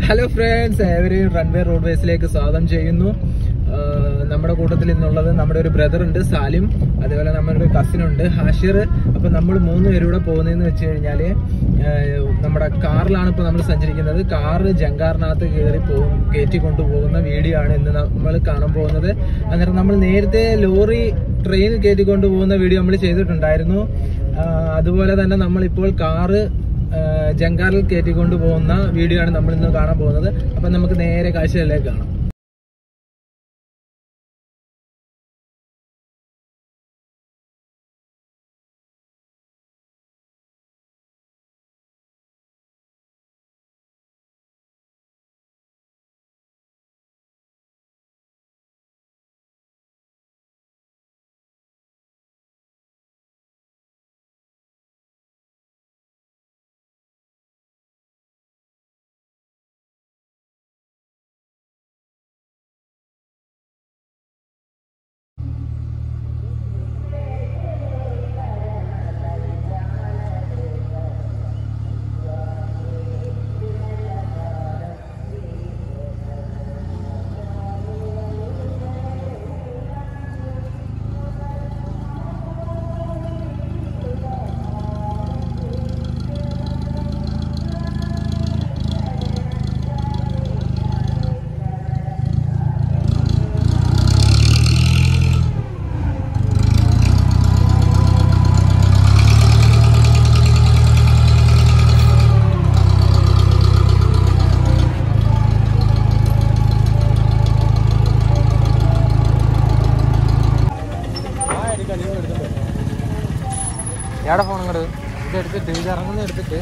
Hello friends, ഏവരെയും runway റോഡ്വേസിലേക്ക് സ്വാഗതം ചെയ്യുന്നു. നമ്മുടെ കൂട്ടത്തിൽ ഇന്നുള്ളത് നമ്മുടെ ഒരു ബ്രദർ ഉണ്ട് സാലിം, അതേപോലെ നമ്മുടെ ഒരു കസിൻ ഉണ്ട് ഹാഷിർ. അപ്പൊ നമ്മൾ 3 പേരൂടെ പോകുന്നതെന്ന് വെച്ച് കഴിഞ്ഞാല് നമ്മുടെ കാറിലാണ് ഇപ്പൊ നമ്മൾ സഞ്ചരിക്കുന്നത്. കാറ് ജങ്കാറിനകത്ത് കയറ്റി കൊണ്ടുപോകുന്ന വീഡിയോ ആണ് ഇന്ന് നമ്മൾ കാണാൻ പോകുന്നത്. അന്നേരം നമ്മൾ നേരത്തെ ലോറി ട്രെയിൻ കയറ്റിക്കൊണ്ടു പോകുന്ന വീഡിയോ നമ്മൾ ചെയ്തിട്ടുണ്ടായിരുന്നു. അതുപോലെ തന്നെ നമ്മളിപ്പോൾ കാറ് ജങ്കാറിൽ കയറ്റിക്കൊണ്ടു പോകുന്ന വീഡിയോ ആണ് നമ്മൾ ഇന്ന് കാണാൻ പോകുന്നത്. അപ്പൊ നമുക്ക് നേരെ കാഴ്ചകളിലേക്ക് കാണാം. എവിടെ ഫോൺ ഇങ്ങോട്ട് ഇതെടുത്തിട്ട് ഇത് ഇറങ്ങുന്ന എടുത്തിട്ട്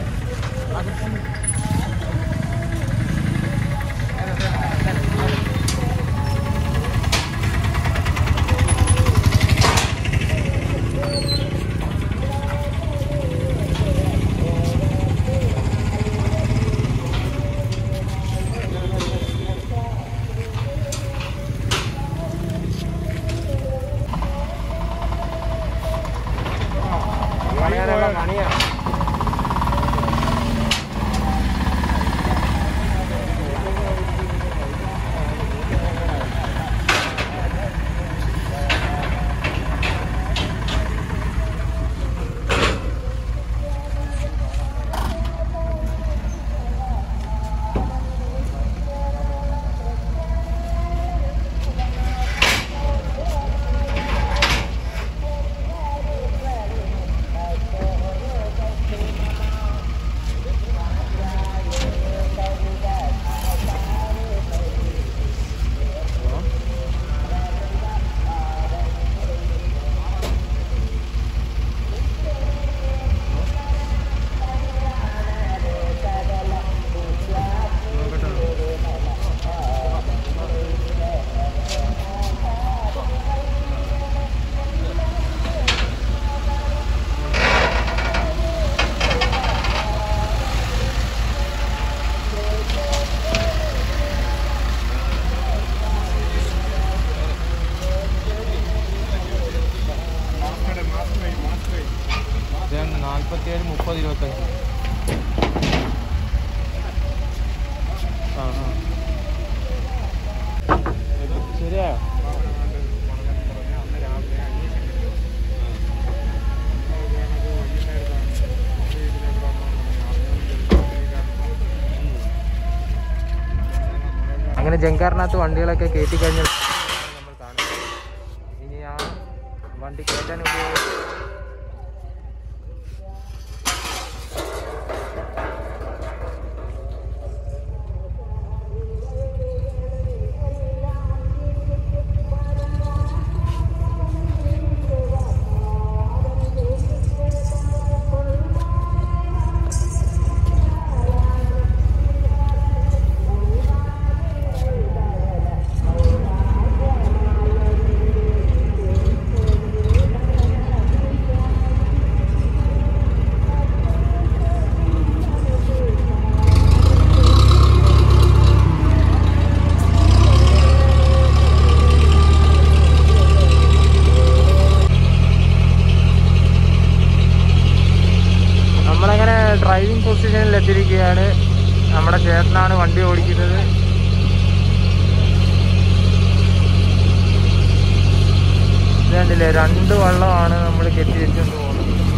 ശരിയായോ? അങ്ങനെ ജങ്കാറിനകത്ത് വണ്ടികളൊക്കെ കയറ്റി കഴിഞ്ഞാൽ നമ്മൾ കാണുന്നത്. ഇനി ആ വണ്ടി കയറ്റാൻ ഓടിക്കുന്നത്. ഇത് കണ്ടില്ലേ, 2 വള്ളമാണ് നമ്മൾ കെട്ടി വെച്ചുകൊണ്ട് പോകുന്നത്.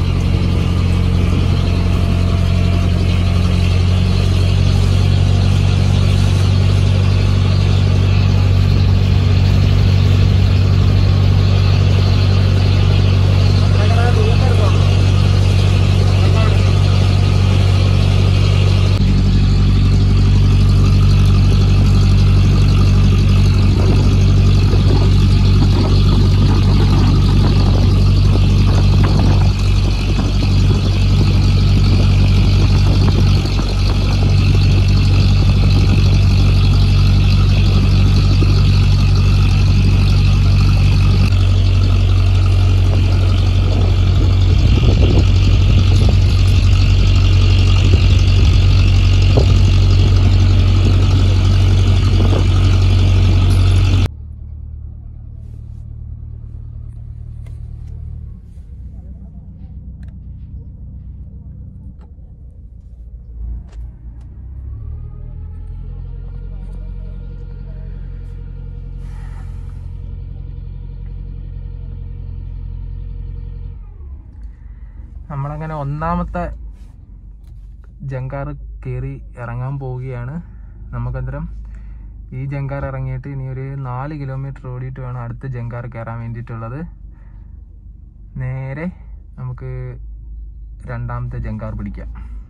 നമ്മളങ്ങനെ 1ാമത്തെ ജങ്കാർ കയറി ഇറങ്ങാൻ പോവുകയാണ്. നമുക്കന്തരം ഈ ജങ്കാർ ഇറങ്ങിയിട്ട് ഇനി ഒരു 4 കിലോമീറ്റർ ഓടിയിട്ട് വേണം അടുത്ത ജങ്കാർ കയറാൻ വേണ്ടിയിട്ടുള്ളത്. നേരെ നമുക്ക് 2ാമത്തെ ജങ്കാർ പിടിക്കാം.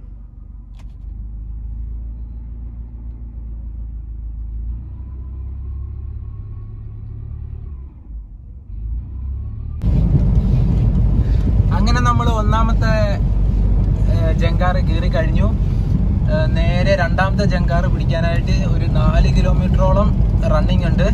അങ്ങനെ നമ്മൾ 1ാമത്തെ ജങ്കാർ കയറി കഴിഞ്ഞു. നേരെ 2ാമത്തെ ജങ്കാർ പിടിക്കാനായിട്ട് ഒരു 4 കിലോമീറ്ററോളം റണ്ണിങ് ഉണ്ട്.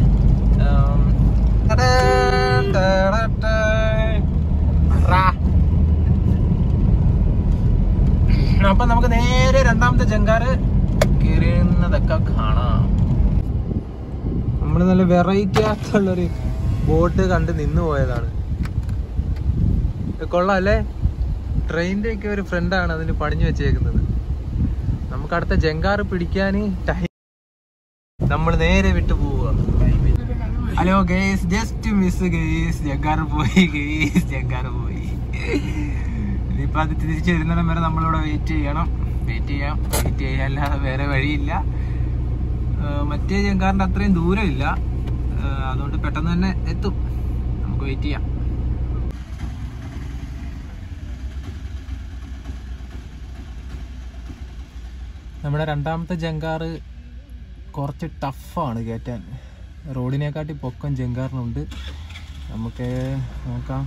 അപ്പൊ നമുക്ക് നേരെ 2ാമത്തെ ജങ്കാർ കയറുന്നതൊക്കെ കാണാം. നമ്മള് നല്ല വെറൈറ്റി ആയിട്ടുള്ളൊരു ബോട്ട് കണ്ട് നിന്ന് പോയതാണ്. കൊള്ളാം അല്ലേ? ട്രെയിനിന്റെ ഒക്കെ ഒരു ഫ്രണ്ടാണ് അതിന് പണിഞ്ഞു വെച്ചേക്കുന്നത്. നമുക്ക് അടുത്ത ജങ്കാർ പിടിക്കാൻ ടൈം നമ്മൾ നേരെ വിട്ടു പോവുക. Hello guys, just miss guys, ജങ്കാർ പോയി ഗേസ്, ജങ്കാർ പോയി. ഇനിയിപ്പോ അത് തിരിച്ചു വരുന്നിടം വരെ നമ്മളിവിടെ വെയിറ്റ് ചെയ്യാം, അല്ലാതെ വേറെ വഴിയില്ല. മറ്റേ ജങ്കാറിന്റെ അത്രയും ദൂരമില്ല, അതുകൊണ്ട് പെട്ടെന്ന് തന്നെ എത്തും. നമുക്ക് വെയിറ്റ് ചെയ്യാം. നമ്മുടെ 2ാമത്തെ ജങ്കാർ കുറച്ച് ടഫാണ് കയറ്റാൻ. റോഡിനെക്കാട്ടി പൊക്കം ജങ്കാറിനുണ്ട്. നമുക്ക് നോക്കാം.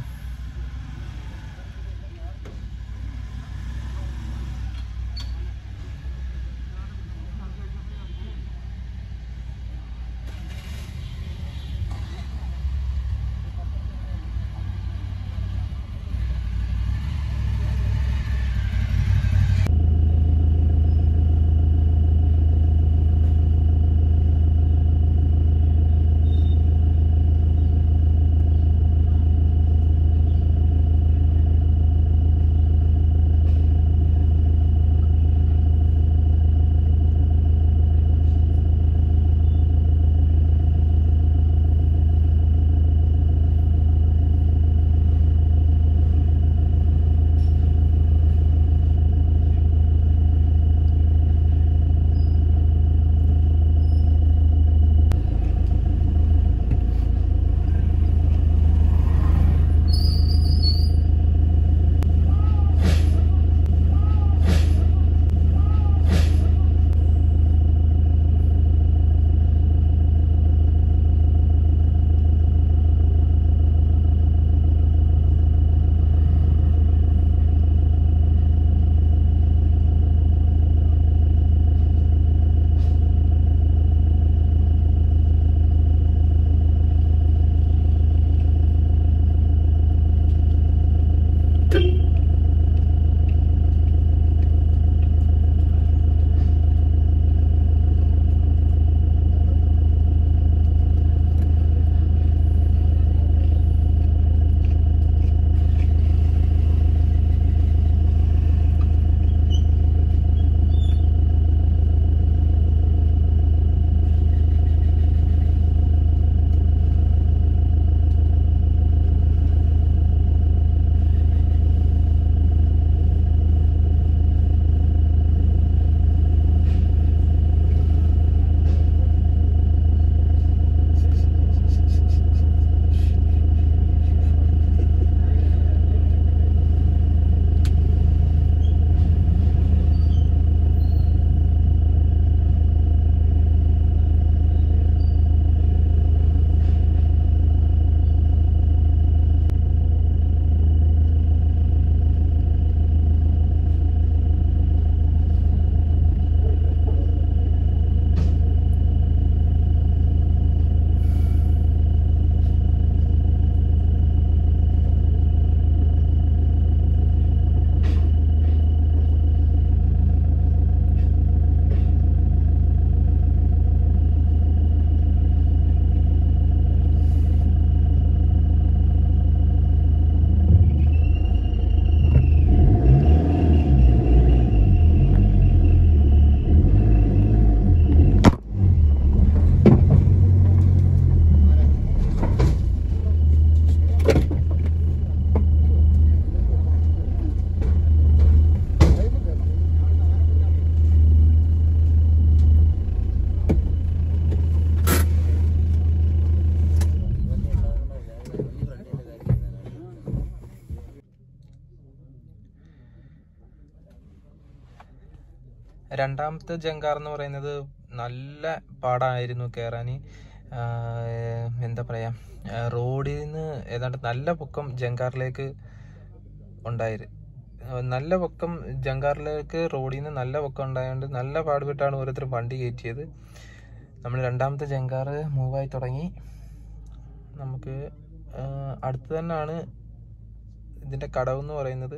രണ്ടാമത്തെ ജങ്കാർ എന്ന് പറയുന്നത് നല്ല പാടായിരുന്നു കയറാൻ. എന്താ പറയാ, റോഡിൽ നിന്ന് ഏതാണ്ട് നല്ല പൊക്കം ജങ്കാറിലേക്ക് ഉണ്ടായത്. നല്ല പൊക്കം ജങ്കാറിലേക്ക് റോഡിൽ നിന്ന് നല്ല പൊക്കം ഉണ്ടായതുകൊണ്ട് നല്ല പാടുപെട്ടാണ് ഓരോരുത്തർ വണ്ടി കയറ്റിയത്. നമ്മൾ രണ്ടാമത്തെ ജങ്കാർ മൂവായി തുടങ്ങി. നമുക്ക് അടുത്ത് തന്നെയാണ് ഇതിൻ്റെ കടവെന്ന് പറയുന്നത്.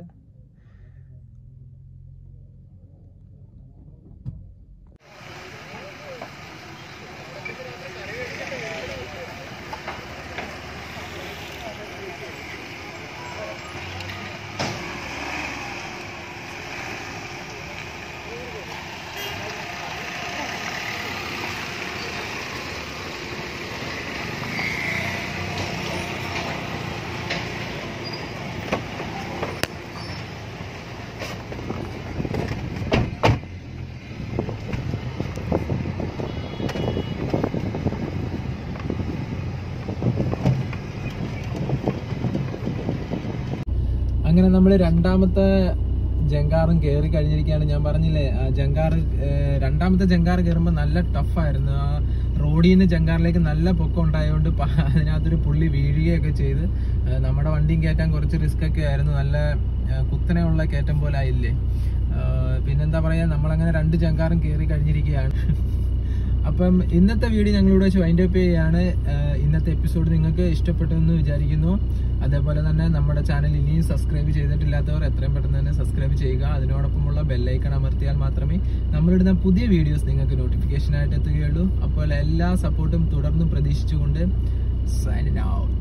അങ്ങനെ നമ്മൾ രണ്ടാമത്തെ ജങ്കാറും കയറി കഴിഞ്ഞിരിക്കുകയാണ്. ഞാൻ പറഞ്ഞില്ലേ, രണ്ടാമത്തെ ജങ്കാർ കയറുമ്പോൾ നല്ല ടഫായിരുന്നു. ആ റോഡിൽ നിന്ന് ജങ്കാറിലേക്ക് നല്ല പൊക്കം ഉണ്ടായതുകൊണ്ട് അതിനകത്തൊരു പുള്ളി വീഴുകയൊക്കെ ചെയ്ത് നമ്മുടെ വണ്ടിയും കയറ്റാൻ കുറച്ച് റിസ്ക് ഒക്കെ ആയിരുന്നു. നല്ല കുത്തനെയുള്ള കയറ്റം പോലെ ആയില്ലേ. പിന്നെന്താ പറയാ, നമ്മളങ്ങനെ 2 ജങ്കാറും കയറി കഴിഞ്ഞിരിക്കുകയാണ്. അപ്പം ഇന്നത്തെ വീഡിയോ ഞങ്ങളിവിടെ വെച്ച് വൈൻഡ് അപ്പ് ചെയ്യുകയാണ്. ഇന്നത്തെ എപ്പിസോഡ് നിങ്ങൾക്ക് ഇഷ്ടപ്പെട്ടെന്ന് വിചാരിക്കുന്നു. അതേപോലെ തന്നെ നമ്മുടെ ചാനൽ ഇനിയും സബ്സ്ക്രൈബ് ചെയ്തിട്ടില്ലാത്തവർ എത്രയും പെട്ടെന്ന് തന്നെ സബ്സ്ക്രൈബ് ചെയ്യുക. അതിനോടൊപ്പമുള്ള ബെല്ലൈക്കൺ അമർത്തിയാൽ മാത്രമേ നമ്മളിടുന്ന പുതിയ വീഡിയോസ് നിങ്ങൾക്ക് നോട്ടിഫിക്കേഷൻ ആയിട്ട് എത്തുകയുള്ളൂ. അപ്പോൾ എല്ലാ സപ്പോർട്ടും തുടർന്നും പ്രതീക്ഷിച്ചുകൊണ്ട് സൈനിങ് ഔട്ട്.